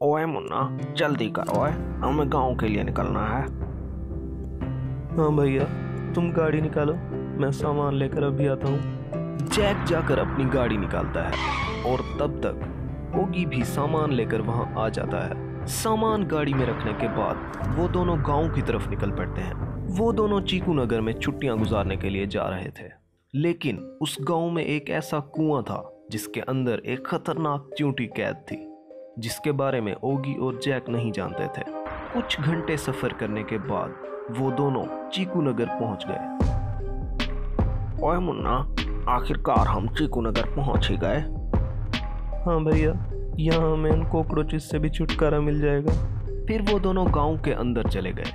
ओए मुन्ना, जल्दी करो ओए, हमें गांव के लिए निकलना है। हाँ भैया, तुम गाड़ी निकालो, मैं सामान लेकर अभी आता हूँ। जैक जाकर अपनी गाड़ी निकालता है और तब तक ओगी भी सामान लेकर वहां आ जाता है। सामान गाड़ी में रखने के बाद वो दोनों गांव की तरफ निकल पड़ते हैं। वो दोनों चीकू नगर में छुट्टियां गुजारने के लिए जा रहे थे, लेकिन उस गांव में एक ऐसा कुआं था जिसके अंदर एक खतरनाक चींटी कैद थी, जिसके बारे में ओगी और जैक नहीं जानते थे। कुछ घंटे सफर करने के बाद वो दोनों चीकू नगर पहुंच गए। ओए मुन्ना, आखिरकार हम चीकू नगर पहुंच ही गए। हाँ भैया, यहाँ हमें इन कॉकरोचेस से भी छुटकारा मिल जाएगा। फिर वो दोनों गांव के अंदर चले गए।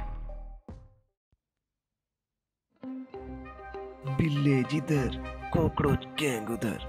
बिल्ले जिधर, कॉकरोच गैंग उधर।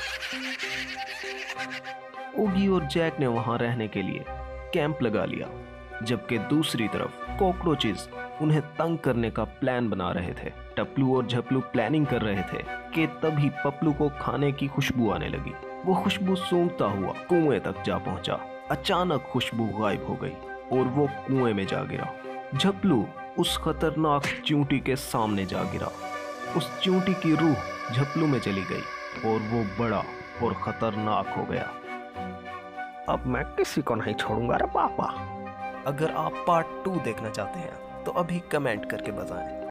ओगी और जैक ने वहां रहने के लिए कैंप लगा लिया, जबकि दूसरी तरफ कॉकरोचेस उन्हें तंग करने का प्लान बना रहे थे। टपलू और झपलू प्लानिंग कर रहे थे कि तभी पपलू को खाने की खुशबू आने लगी। वो खुशबू सूंघता हुआ कुएं तक जा पहुंचा। अचानक खुशबू गायब हो गई और वो कुएं में जा गिरा। झपलू उस खतरनाक चींटी के सामने जा गिरा। उस चींटी की रूह झपलू में चली गई और वो बड़ा और खतरनाक हो गया। अब मैं किसी को नहीं छोड़ूंगा रे पापा। अगर आप पार्ट 2 देखना चाहते हैं तो अभी कमेंट करके बताएं।